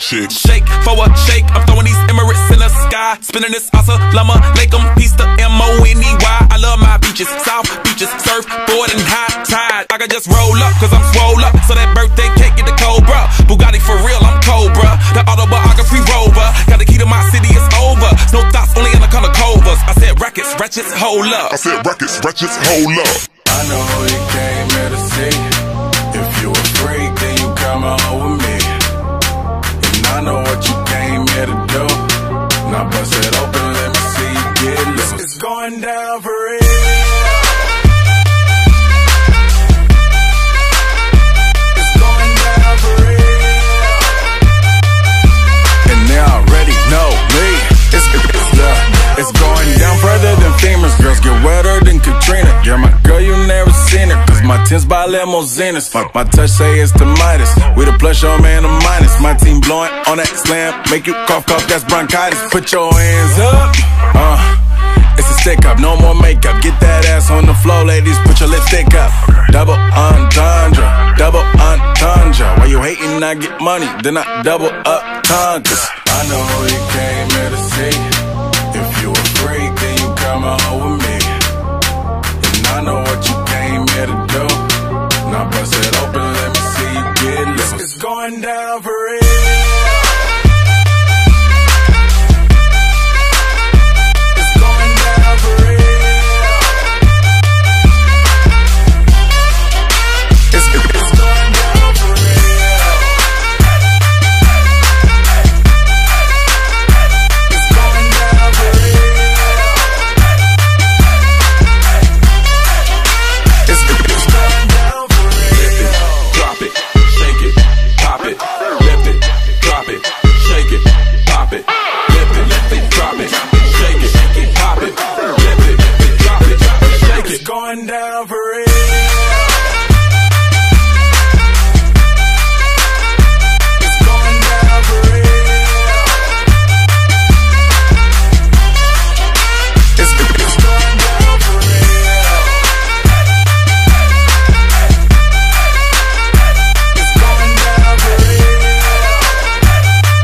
chick. Shake for a shake, I'm throwing these Emirates in the sky. Spinning this Assalamu alaikum, peace to M-O-N-E-Y. I love my beaches, South beaches, surfboard and high tide. I can just roll up, cause I'm swole up, so that birthday cake get the Cobra. Bugatti for real, I'm Cobra. The autobiography rover, got the key to my city, it's over. No thoughts, only in the color covers. I said rackets, ratchets, hold up. I said rackets, ratchets, hold up. I know you came here to see. If you a freak, then you come on with me. And I know what you came here to do. Now bust it open, let me see you get loose. It's going down for real. It's going down for real. And they already know me. It's going down further than famous. Girls get wetter than Katrina. You're my girl, you never seen it. Cause my tins by limousines. My touch say it's the Midas. We the plus, your man, the minus. My team blowing on that slam. Make you cough, that's bronchitis. Put your hands up. It's a stick up, no more makeup. Get that ass on the floor, ladies. Put your lipstick up. Double entendre, double entendre. While you hating, I get money, then I double up tundras. I know you came here to see. If you a freak, then you come on with me. And I know what you came here to do. Now bust it open, let me see you get loose. It's going down for real. Going down for real. It's going down for real. It's going down for real. It's going down for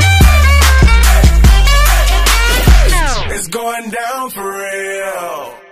real. It's going down for real.